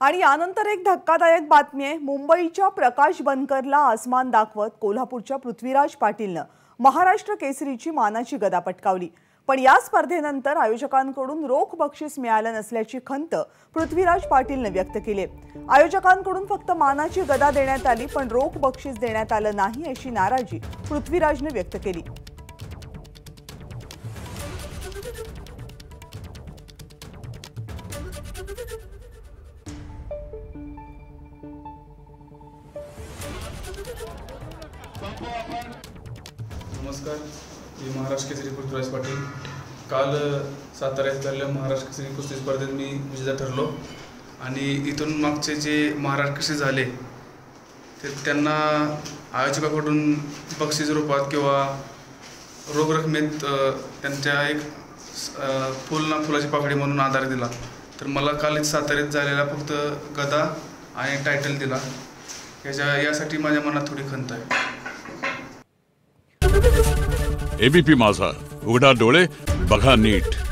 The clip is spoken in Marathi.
आणि यानंतर एक धक्कादायक बातमी आहे। मुंबईच्या प्रकाश बनकरला आसमान दाखवत कोल्हापूरच्या पृथ्वीराज पाटीलने महाराष्ट्र केसरीची मानाची गदा पटकावली। पण या स्पर्धेनंतर आयोजकांकडून रोख बक्षीस मिळालं नसल्याची खंत पृथ्वीराज पाटीलने व्यक्त केली। आयोजकांकडून फक्त मानाची गदा देण्यात आली पण रोख बक्षीस देण्यात आलं नाही अशी नाराजी पृथ्वीराजने व्यक्त केली। नमस्कार, मी महाराष्ट्र केसरी पृथ्वीराज पाटील। काल साताऱ्यात झालेल्या महाराष्ट्र केसरी कुस्ती स्पर्धेत मी विजेता ठरलो आणि इथून मागचे जे महाराष्ट्र केसरी झाले ते त्यांना आयोजकाकडून बक्षीस रूपात किंवा रोख रकमेत त्यांच्या एक फुलाची पाकळी म्हणून आधार दिला। तर मला काल साताऱ्यात झालेला फक्त गदा आणि टायटल दिला। यासाठी माझ्या मनात थोडी खंत आहे। एबीपी माझा, उघडा डोळे बघा नीट।